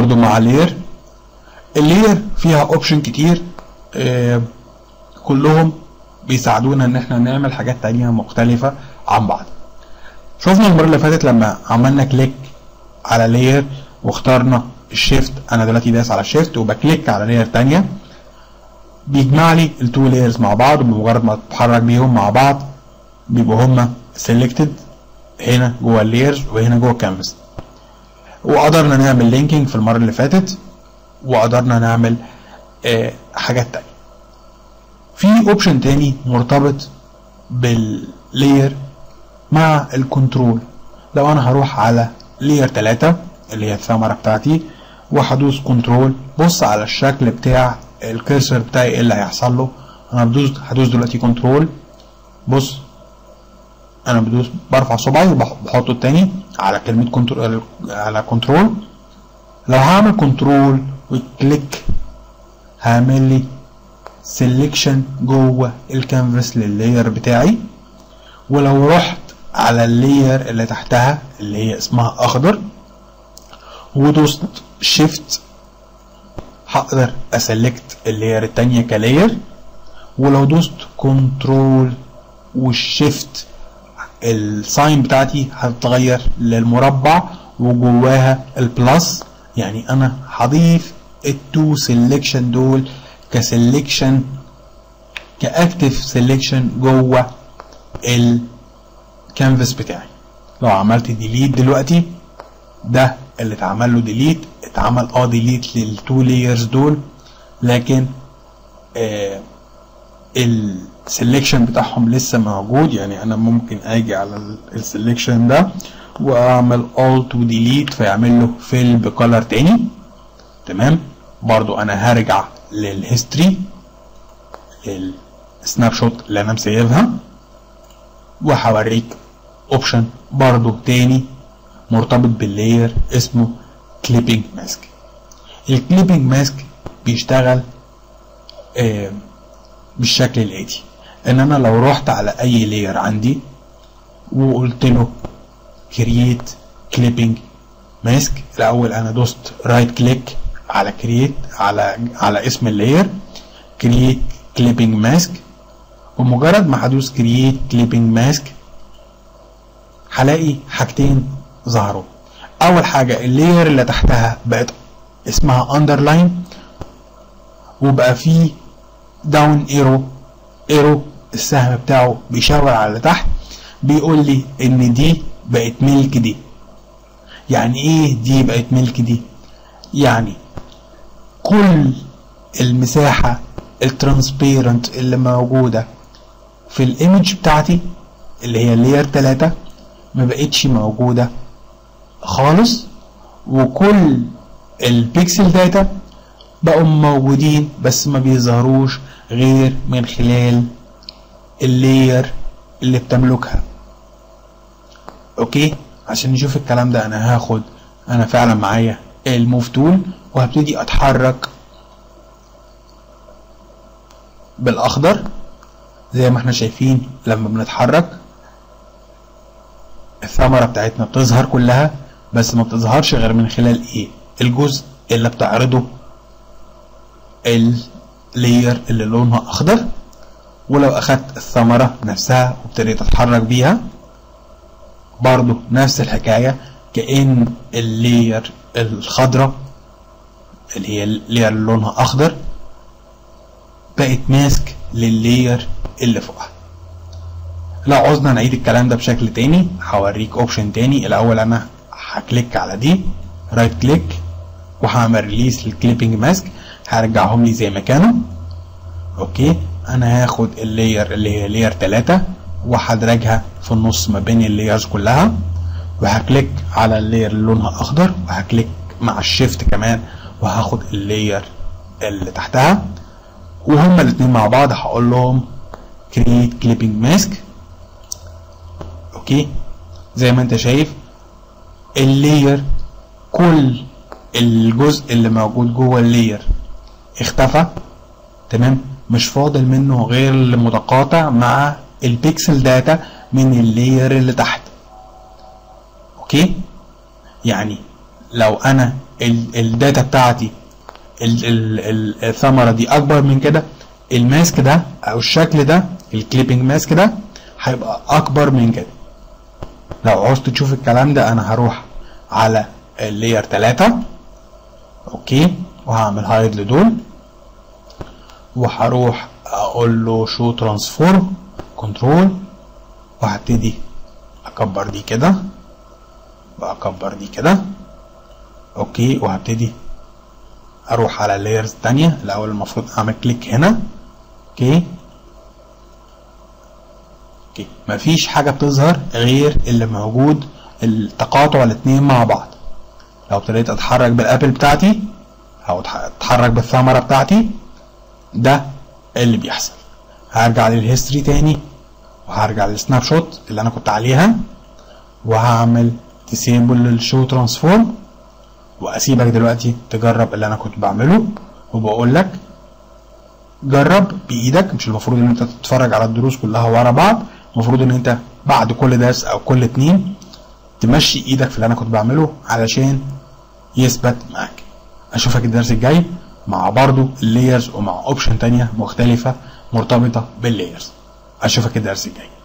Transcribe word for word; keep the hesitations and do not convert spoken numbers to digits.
برضو مع لاير. اللاير فيها اوبشن كتير، آه كلهم بيساعدونا ان احنا نعمل حاجات تانية مختلفة عن بعض. شوفنا المرة اللي فاتت لما عملنا كليك على لاير واخترنا الشيفت، انا دلوقتي دايس على الشيفت وبكليك على لاير تانية، بيجمع لي التو لايرز مع بعض، وبمجرد ما اتحرك بيهم مع بعض بيبقوا هما سيلكتد هنا جوه اللايرز وهنا جوه الكانفاس. وقدرنا نعمل لينكينج في المرة اللي فاتت، وقدرنا نعمل آه حاجات تانية. في اوبشن تاني مرتبط باللاير مع الكنترول. لو انا هروح على لاير تلاتة اللي هي الثمرة بتاعتي وهدوس كنترول، بص على الشكل بتاع الكيرسر بتاعي ايه اللي هيحصل له. انا بدوس هدوس دلوقتي كنترول، بص انا بدوس برفع صباعي وبحطه التاني على كلمة كنترول على كنترول. لو هعمل كنترول وكليك هعمل لي سيلكشن جوه الكانفاس لللاير بتاعي. ولو رحت على اللاير اللي تحتها اللي هي اسمها اخضر ودوست شيفت هقدر اسلكت اللاير التانية كلاير. ولو دوست كنترول والشيفت الساين بتاعتي هتتغير للمربع وجواها البلس، يعني انا هضيف التو سيلكشن دول كسيلكشن كاكتف سيلكشن جوه الكانفاس بتاعي. لو عملت ديليت دلوقتي ده اللي اتعمل له ديليت، اتعمل اه ديليت للتو لايرز دول، لكن آه السلكشن بتاعهم لسه موجود. يعني انا ممكن اجي على السلكشن ده واعمل alt وديليت فيعمل له فيل بكولر تاني. تمام، برضو انا هرجع للهيستوري السناب شوت اللي انا مسيبها وهوريك اوبشن برضو تاني مرتبط باللاير اسمه كليبنج ماسك. الكليبنج ماسك بيشتغل آه بالشكل الاتي، ان انا لو رحت على اي لاير عندي وقلت له كرييت كليبنج ماسك، الاول انا دوست رايت كليك على كرييت على على اسم اللاير كرييت كليبنج ماسك، ومجرد ما هدوس كرييت كليبنج ماسك هلاقي حاجتين ظهروا. اول حاجه اللاير اللي تحتها بقت اسمها اندرلاين وبقى فيه داون ايرو ايرو السهم بتاعه بيشاور على تحت بيقول لي ان دي بقت ملك دي. يعني ايه دي بقت ملك دي؟ يعني كل المساحة الترانسبيرنت اللي موجودة في الايمج بتاعتي اللي هي لاير تلاتة ما بقتش موجودة خالص، وكل البيكسل داتا بقوا موجودين بس ما بيظهروش غير من خلال اللاير اللي بتملكها. اوكي، عشان نشوف الكلام ده انا هاخد انا فعلا معايا الموف تول وهبتدي اتحرك بالاخضر زي ما احنا شايفين. لما بنتحرك الثمرة بتاعتنا بتظهر كلها، بس ما بتظهرش غير من خلال ايه؟ الجزء اللي بتعرضه اللاير اللي لونها اخضر. ولو اخدت الثمرة نفسها وابتديت اتحرك بيها برضو نفس الحكاية، كأن اللاير الخضراء اللي هي اللاير اللي لونها اخضر بقت ماسك لللاير اللي فوقها. لو عوزنا نعيد الكلام ده بشكل تاني هوريك اوبشن تاني. الاول انا هكليك على دي رايت كليك وهعمل ريليس للكليبنج ماسك هرجعهم لي زي ما كانوا. اوكي، انا هاخد اللاير اللي هي لاير تلاتة وهدرجها في النص ما بين اللايرز كلها، وهكليك على اللاير اللي لونها اخضر وهكليك مع الشيفت كمان وهاخد اللاير اللي تحتها، وهما الاتنين مع بعض هقول لهم create clipping mask. اوكي، زي ما انت شايف اللاير كل الجزء اللي موجود جوه اللاير اختفى. تمام، مش فاضل منه غير المتقاطع مع البيكسل داتا من اللاير اللي تحت. اوكي، يعني لو انا الداتا بتاعتي ال ال ال الثمره دي اكبر من كده، الماسك ده او الشكل ده الكليبنج ماسك ده هيبقى اكبر من كده. لو عوزت تشوف الكلام ده انا هروح على اللاير تلاتة اوكي، وهعمل هايد لدول، وهروح اقول له شو ترانسفورم كنترول، وهبتدي اكبر دي كده، بكبر دي كده اوكي، وهبتدي اروح على اللايرز التانية. الاول المفروض اعمل كليك هنا اوكي اوكي، مفيش حاجة بتظهر غير اللي موجود التقاطع الاتنين مع بعض. لو ابتديت اتحرك بالابل بتاعتي او اتحرك بالثمرة بتاعتي ده اللي بيحصل. هرجع للهيستوري تاني وهرجع للسناب شوت اللي انا كنت عليها، وهعمل تسيبل للشو ترانسفورم، واسيبك دلوقتي تجرب اللي انا كنت بعمله. وبقول لك جرب بايدك، مش المفروض ان انت تتفرج على الدروس كلها ورا بعض، المفروض ان انت بعد كل درس او كل اتنين تمشي ايدك في اللي انا كنت بعمله علشان يثبت معاك. اشوفك الدرس الجاي مع برضو اللايرز ومع اوبشن تانية مختلفة مرتبطة باللايرز. اشوفك الدرس الجاي.